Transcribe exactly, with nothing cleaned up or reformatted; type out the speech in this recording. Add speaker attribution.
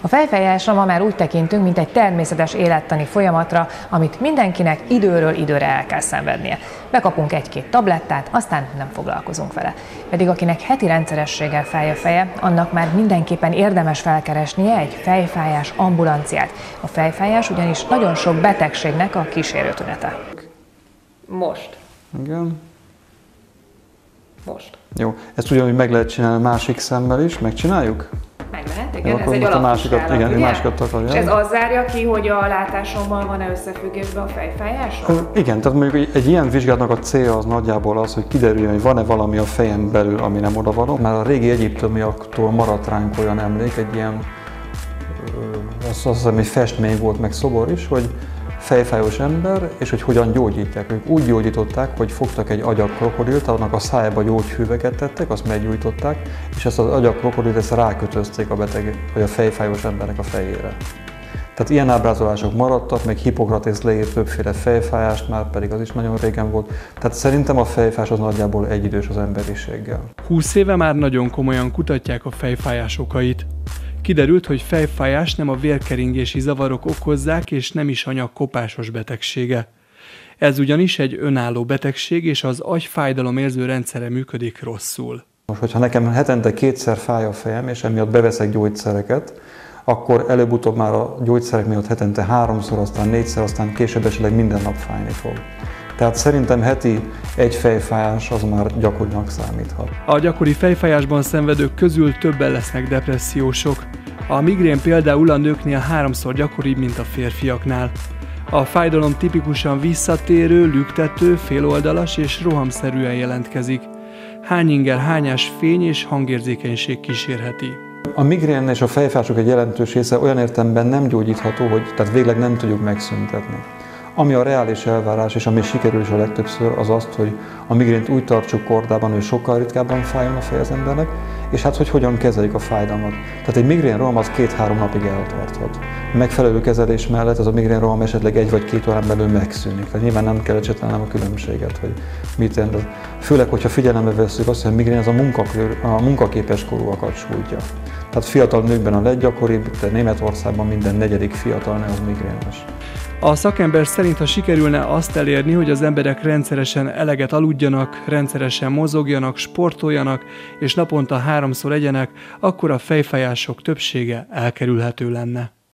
Speaker 1: A fejfájásra ma már úgy tekintünk, mint egy természetes élettani folyamatra, amit mindenkinek időről időre el kell szenvednie. Bekapunk egy-két tablettát, aztán nem foglalkozunk vele. Pedig akinek heti rendszerességgel fáj a feje, annak már mindenképpen érdemes felkeresnie egy fejfájás ambulanciát. A fejfájás ugyanis nagyon sok betegségnek a kísérő tünete. Most.
Speaker 2: Igen.
Speaker 1: Most.
Speaker 2: Jó, ezt ugyanúgy meg lehet csinálni másik szemmel is, megcsináljuk?
Speaker 1: Meg lehet, igen,
Speaker 2: jó,
Speaker 1: ez egy
Speaker 2: a másikat, igen,
Speaker 1: ugye?
Speaker 2: másikat akarja.
Speaker 1: És ez az zárja ki, hogy a látásommal van-e összefüggésben a fejfájással?
Speaker 2: Igen, tehát mondjuk egy ilyen vizsgálatnak a célja az nagyjából az, hogy kiderüljön, hogy van-e valami a fejem belül, ami nem odavaló. Már a régi egyiptomiaktól maradt ránk olyan emlék, egy ilyen, azt hiszem, egy festmény volt, meg szobor is, hogy fejfájós ember, és hogy hogyan gyógyítják. Ők úgy gyógyították, hogy fogtak egy agyakrokodilt, annak a szájába gyógyhűveket tettek, azt meggyújtották, és ezt az agyakrokodilt ezt rákötözték a beteg, vagy a fejfájós embernek a fejére. Tehát ilyen ábrázolások maradtak, meg Hippokratész leírt többféle fejfájást, már pedig az is nagyon régen volt. Tehát szerintem a fejfájás az nagyjából egyidős az emberiséggel.
Speaker 3: húsz éve már nagyon komolyan kutatják a fejfájás okait. Kiderült, hogy fejfájás nem a vérkeringési zavarok okozzák, és nem is anyagkopásos betegsége. Ez ugyanis egy önálló betegség, és az agy fájdalomérző rendszere működik rosszul.
Speaker 2: Most, hogyha nekem hetente kétszer fáj a fejem, és emiatt beveszek gyógyszereket, akkor előbb-utóbb már a gyógyszerek miatt hetente háromszor, aztán négyszer, aztán később esetleg minden nap fájni fog. Tehát szerintem heti egy fejfájás az már gyakorinak számíthat.
Speaker 3: A gyakori fejfájásban szenvedők közül többen lesznek depressziósok. A migrén például a nőknél háromszor gyakoribb, mint a férfiaknál. A fájdalom tipikusan visszatérő, lüktető, féloldalas és rohamszerűen jelentkezik. Hányinger, hányás fény és hangérzékenység kísérheti.
Speaker 2: A migrén és a fejfájások egy jelentős része olyan értelemben nem gyógyítható, hogy tehát végleg nem tudjuk megszüntetni. Ami a reális elvárás, és ami sikerül is a legtöbbször, az azt, hogy a migrént úgy tartsuk kordában, hogy sokkal ritkábban fájjon a fej az embernek, és hát hogy hogyan kezeljük a fájdalmat. Tehát egy migrénroham az két-három napig eltarthat. Megfelelő kezelés mellett az a migrénroham esetleg egy vagy két órán belül megszűnik. Tehát nyilván nem kell ecsetelnem a különbséget, hogy mit jelent. Főleg, hogyha figyelembe vesszük azt, hogy a migrén az a, munkakör, a munkaképes korúakat sújtja. Tehát fiatal nőkben a leggyakoribb, de Németországban minden negyedik fiatal nő az migrénes.
Speaker 3: A szakember szerint, ha sikerülne azt elérni, hogy az emberek rendszeresen eleget aludjanak, rendszeresen mozogjanak, sportoljanak és naponta háromszor egyenek, akkor a fejfájások többsége elkerülhető lenne.